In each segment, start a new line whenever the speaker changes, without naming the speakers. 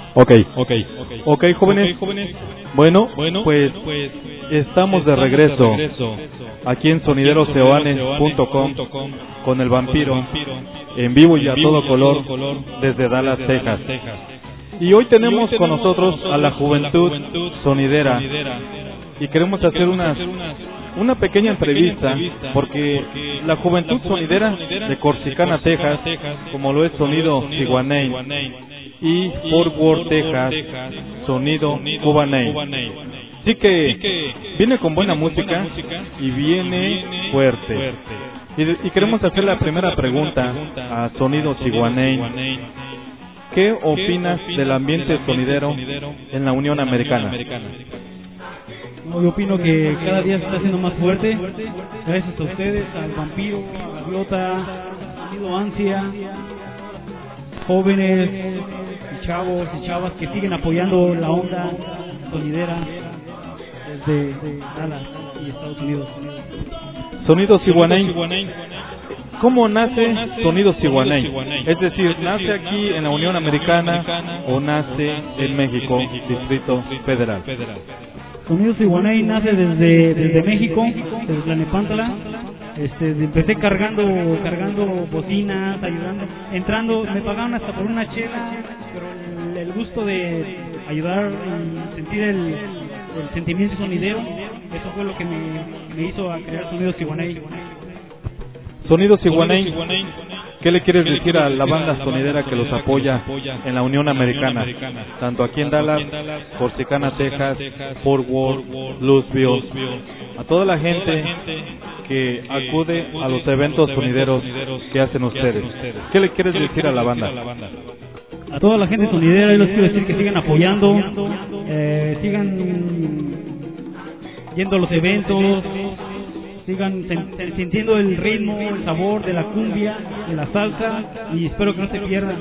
Ok, jóvenes. Bueno, pues estamos de regreso aquí en sonideroseoane.com con el vampiro en vivo y a todo color desde Dallas, Texas. Y hoy tenemos con nosotros a la juventud sonidera y queremos hacer una pequeña entrevista porque la juventud sonidera de Corsicana, Texas, como lo es Sonido Siguanay, y Fort Worth, Texas, Sonido Cubanay. Sí que viene con buena música y viene fuerte. Y queremos hacer la primera pregunta a Sonido Siguanay. ¿Qué opinas del ambiente sonidero en la Unión Americana?
Yo opino que cada día se está haciendo más fuerte, gracias a ustedes, al vampiro, a Glota, Sonido Ansia, jóvenes y chavos y chavas que siguen apoyando la onda sonidera desde Dallas y Estados Unidos.
Sonido Siguanay. ¿Cómo nace Sonido Siguanay? Es decir, ¿nace aquí en la Unión Americana o nace en México, Distrito Federal?
Sonido Siguanay nace desde México, desde Tlalnepantla. Empecé cargando bocinas, ayudando, entrando, me pagaban hasta por una chela, pero el gusto de ayudar y sentir el sentimiento sonidero, eso fue lo que me hizo a crear Sonido Siguanay.
Sonido Siguanay, ¿qué le quieres decir a la banda sonidera que los apoya en la Unión Americana? Tanto aquí en Dallas, Corsicana, Texas, Fort Worth, Louisville, a toda la gente que acude a los eventos sonideros que hacen ustedes. ¿Qué le quieres decir a la banda?
A toda la gente sonidera, yo les quiero decir que sigan apoyando, sigan yendo a los eventos, sigan sintiendo el ritmo, el sabor de la cumbia, de la salsa, y espero que no se pierdan.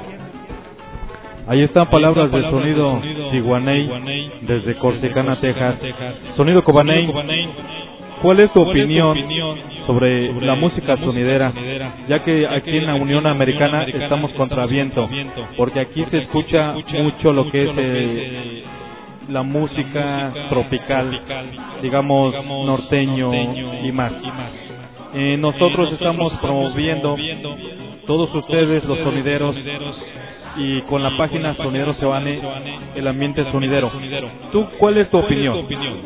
Ahí están palabras de Sonido Siguanay desde Corsicana, Texas. Sonido Cubanay, ¿cuál es tu opinión sobre la música sonidera? Ya que aquí en la Unión Americana estamos contra viento, porque aquí se escucha mucho lo que es la música tropical, digamos norteño y más. Nosotros estamos promoviendo, todos ustedes los sonideros, y con la página Sonidero Seoane, el ambiente sonidero. ¿Tú cuál es tu opinión?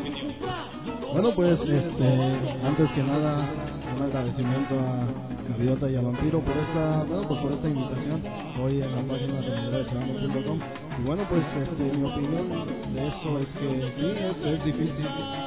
Bueno, pues antes que nada un agradecimiento a Idiota y a Vampiro por esta invitación hoy en la página de sonideroseoane.com. Y bueno, pues mi opinión de eso es que sí, es difícil,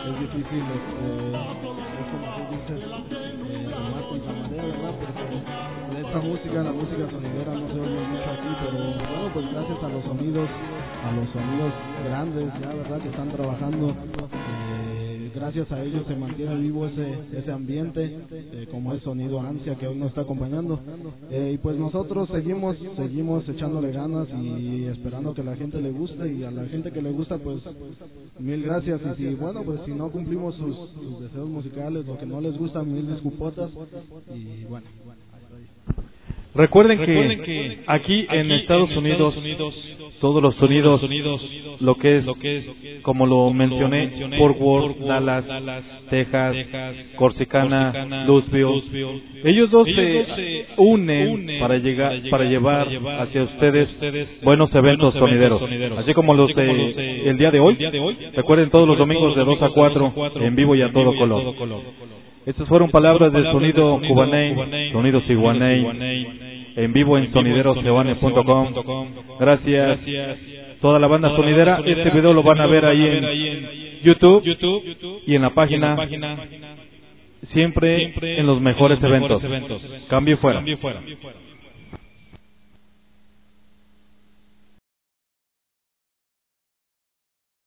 es como tú dices, tomar contra madera, ¿verdad? Porque de esta música, la música sonidera no se oye mucho aquí, pero bueno, pues gracias a los sonidos grandes, ya, ¿verdad? Que están trabajando, gracias a ellos se mantiene vivo ese ambiente, como es Sonido Ansia, que hoy nos está acompañando, y pues nosotros seguimos echándole ganas y esperando que a la gente le guste, y a la gente que le gusta, pues mil gracias. Y si no cumplimos sus deseos musicales o que no les gusta, mil disculpotas, y bueno.
Recuerden que aquí en Estados Unidos todos los sonidos, lo que es, como lo mencioné, Fort Worth, Dallas, Texas, Corsicana, Louisville, ellos dos se unen para llevar hacia ustedes buenos eventos sonideros, así como los de el día de hoy. Recuerden, todos los domingos de 2 a 4 en vivo y a todo color. Estas fueron palabras de Sonido Cubanay, Sonido Siguanay, en vivo en sonideroseoane.com. Gracias toda la banda sonidera. Este video lo van a ver ahí en YouTube y en la página, siempre en los mejores eventos. Cambio fuera.